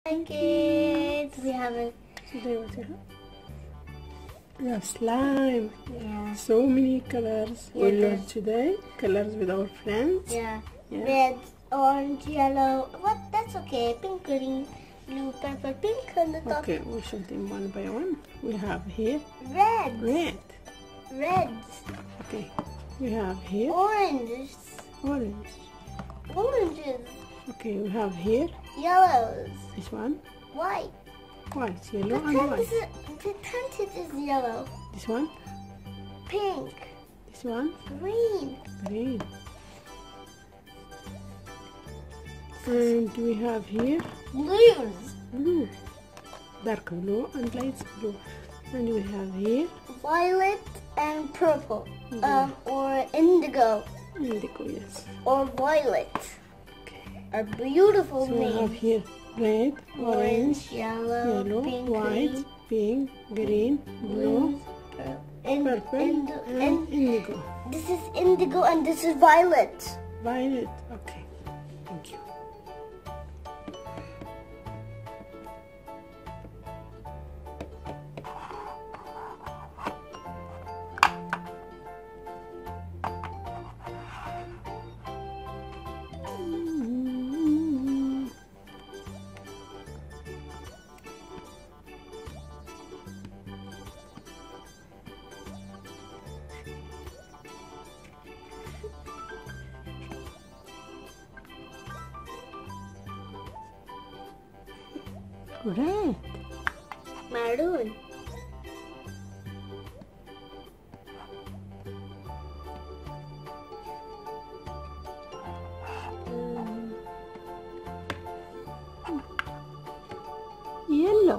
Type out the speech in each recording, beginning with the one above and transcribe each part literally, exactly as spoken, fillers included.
Hi kids, we have a Today what you have? We have slime. yeah So many colors. Yeah, we there's- learned today colors with our friends. yeah, Yeah. red, orange, yellow. What? That's okay. Pink, green, blue, purple, pink on the top. Okay, we show them one by one. We have here Red, red. reds, Okay, we have here oranges, orange. oranges, Okay, we have here yellows, this one white. white, The yellow and tent white. is the tent is yellow, This one, pink, this one, green. green. And we have here Blues, blue, dark blue and light blue. And we have here violet, and purple, Yeah. um, or indigo, indigo, yes. or violet. Okay. Are beautiful So we have names. here red, orange, yellow, yellow, pink, white, green, pink, green, blue, purple, and, purple, and, and and indigo. this is indigo and this is violet. Violet. Okay. Thank you. Red. Maroon. Mm. Yellow.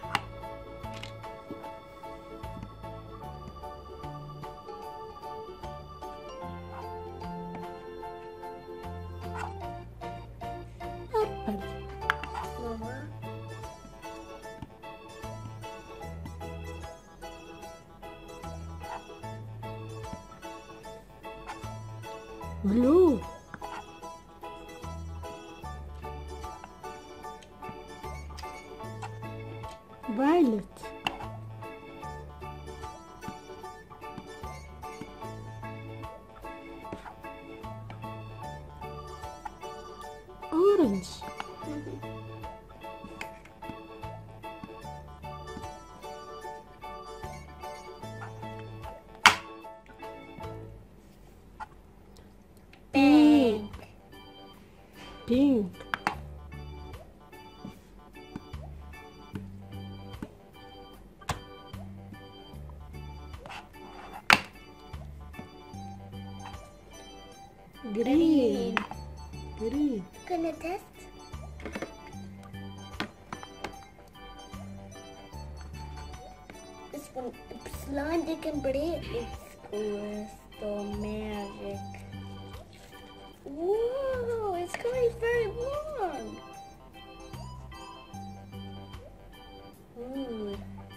Purple. Mama. Blue. Violet. Orange. Pink. Pink. Green. Green. Gonna test. This one, slime they can break. It's crystal magic. Whoa, it's going very long. Ooh.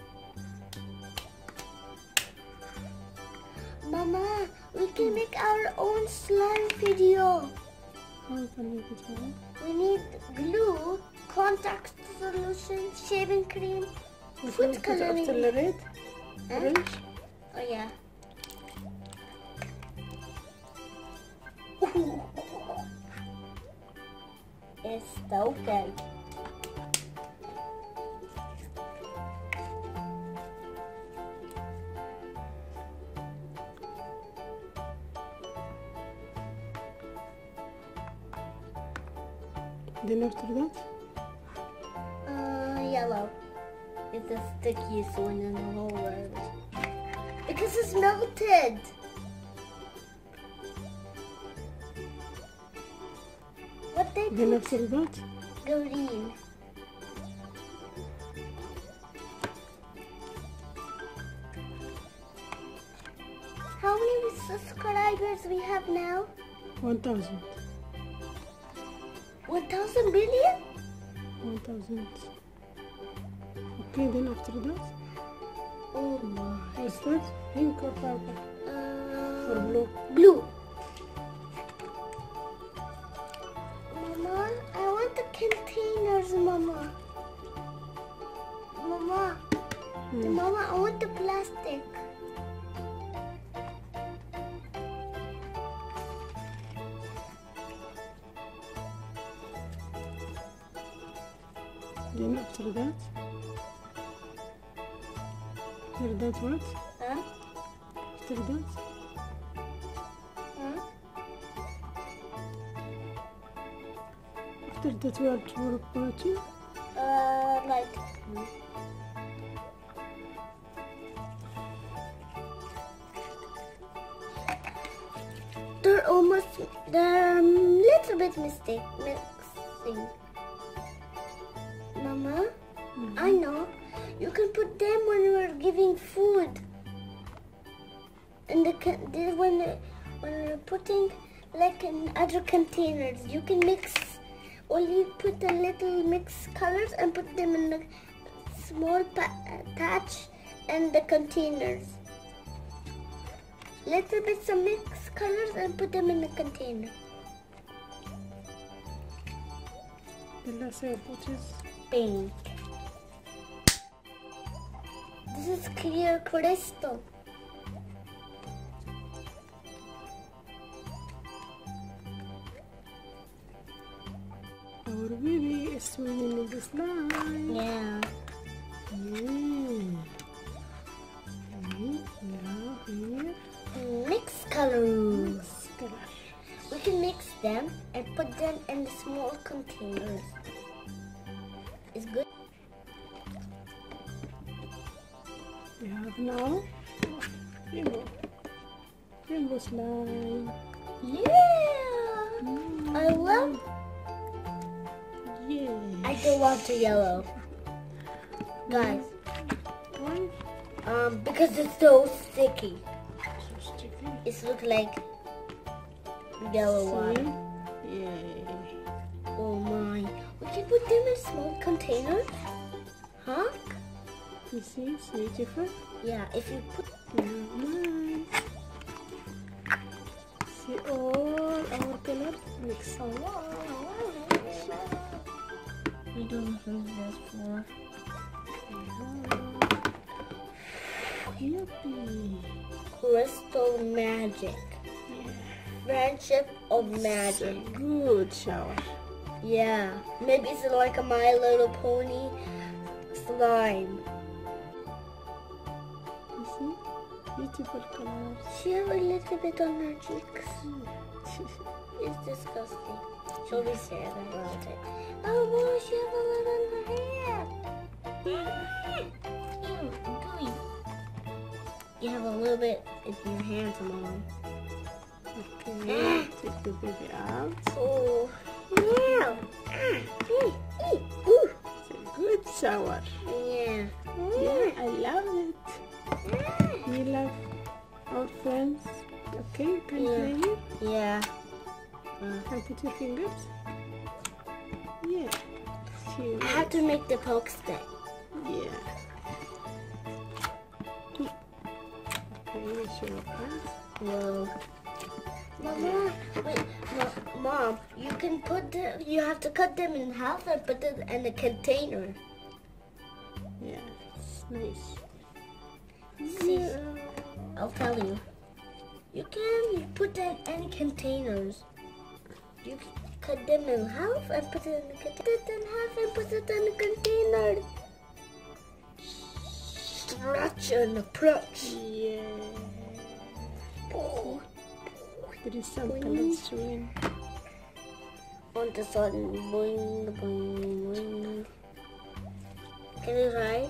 Mama, we can make our own slime video. How can we get one? We need glue, contact solution, shaving cream, food After coloring. the red, Huh? orange. Oh yeah. Está okay. Then after that, Uh, yellow. It's the stickiest one in the whole world. Because it's melted. What they then put after that, green. How many subscribers we have now? one thousand. One thousand million? one thousand. Okay, then after that, Oh my. what's that? Pink or purple? Uh, Or blue? blue. Mama, I want the containers, Mama. Mama, I want the plastic. Then after that, after that what? Huh? After that, Huh? after that we are to work party. Uh, like. They're almost, they're a little bit mistake mixing. Mama, Mm-hmm. I know. You can put them when we're giving food. And the, con- the when when we're putting like in other containers, you can mix. Only put the little mixed colors and put them in the small pa- patch and the containers. Little bits of mixed colors and put them in the container. The last I put is Pink. This is clear crystal. our baby is swimming in the slime. Yeah. Yeah. Okay, now here, Mixed colors. color. We can mix them and put them in the small containers. It's good. We have now rainbow, rainbow slime. Yeah. Mm. I love. Yeah. I don't want the yellow, guys. Why? Um, because it's so sticky. So sticky. It looks like yellow water. See? Yeah. Oh my. We can put them in small containers. Huh? You see, it's beautiful. Yeah, if you put. Yeah, nice. See all our colors mixed. We don't use this for. Yippee. Crystal magic. Yeah. Friendship of It's a magic. good shower. Yeah. Maybe it's like a My Little Pony slime. You see? Beautiful colors. She has a little bit on her cheeks. It's disgusting. She'll be sad about it. Oh boy, she has a lot on her hair. Ew, gooey. You have a little bit in your hands, Mom. Okay, take the baby out. Oh. Meow. Ah. Ee, ee, ooh. It's a good shower. Yeah. Yeah, I love it. We love our friends. Okay, can you Yeah. play here? Yeah. Can put your fingers? Yeah. See, I have to make the poke stick. yeah. Okay, show your hands. Whoa. Mama, wait, no, Mom, you can put the, you have to cut them in half and put them in a container. Yeah, it's nice. See, Yeah. I'll tell you. You can put them in any containers. You can cut them in half and put it in a container. Cut it in half and put it in a container. Stretch and approach. Yeah. Oh. There is some colors showing. On the sun, boing, boing, boing. Can you try?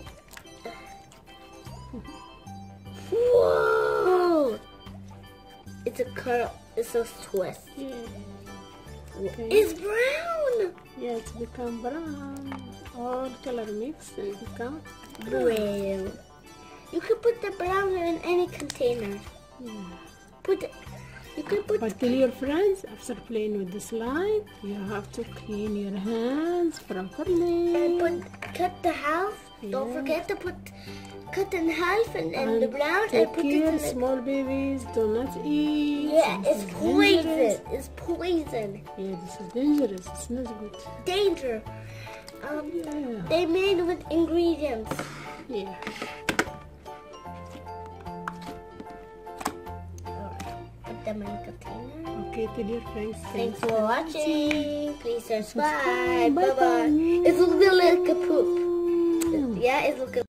Whoa! It's a curl. It's a twist. Yeah. Okay. It's brown. Yeah, it's become brown. All color mix and become Brown. You can put the brown in any container. yeah. Put it. You can put. But tell your friends, after playing with the slime, you have to clean your hands properly. And put cut the half. Don't Yeah. forget to put cut in half and, and the brown take and put care, it in the. small babies do not eat. Yeah, This it's is poison. dangerous. It's poison. Yeah, this is dangerous. It's not good. Danger. Um, Yeah. they made with ingredients. Yeah. Put them in container. Okay, tell your friends. Thanks for watching. Please subscribe. Bye bye. It looks like a poop. Yeah, it looks.